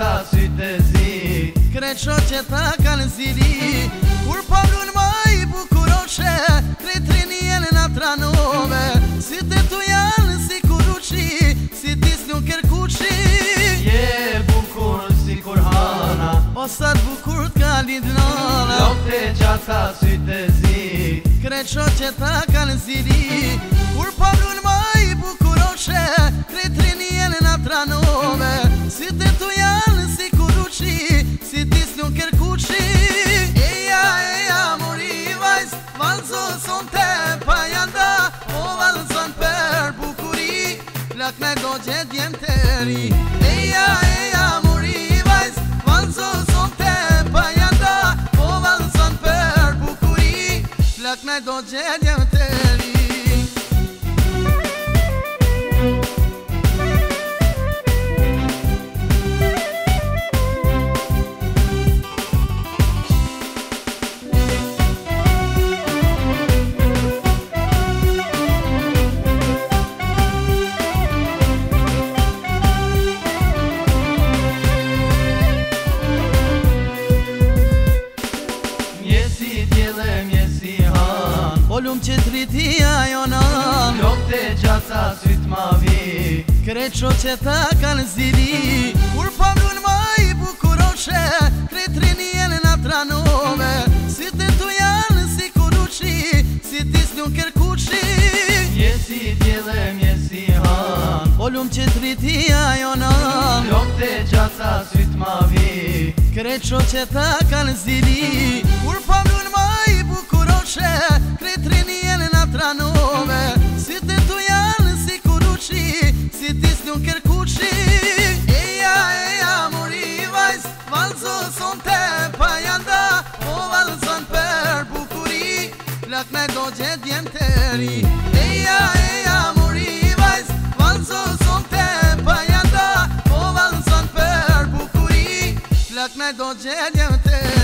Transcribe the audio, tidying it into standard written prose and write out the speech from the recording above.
gjaca sytë e zi. Krejt shoqet ta kanë zili, kur pavlun ma i bukuroshe, krejt rinjen na tranove, si të tu janë si kuruqi, si tis nuk kërkuqi. Je bukur si kur hana, O sa bukur t'ka lid nana. Lokte gjaca sytë e zi. Krejt shoqet ta kanë zili, kur pavlun ma i bukuroshe, krejt rinjen na tranove, si të tu janë si kuruqi, si tis nuk kërkuqi. Eja mori vajz, valzo son te pa janda, o valzon per bukuri, plak me do gjet jem të ri. Eja mori vajz, valzo son te pa janda, o valzon per bukuri, plak me do gjet jem të ri. Olum që t'rritia jonan, Lokte gjaca sytë ma vi. krejt shoqet ta kanë zili, kur pavlun ma i bukuroshe, krejt rinjen na tranove, si të tu janë si kuruqi, si tis nuk kërkuqi. Mjesi djele, mjesi han, Olum që t'rritia jonan, Lokte gjaca sytë ma vi. krejt shoqet ta kanë zili, kur pavlun ma i bukuroshe, krejt rinjen na tranove, si të tu janë si kuruqi, si tis nuk kërkuqi. Eja mori vajz, valzo son te pa janda, o valzon per bukuri, plak me do gjet jem të ri. Eja mori vajz, valzo son te pa janda, o valzon per bukuri, plak me do gjet jem të ri.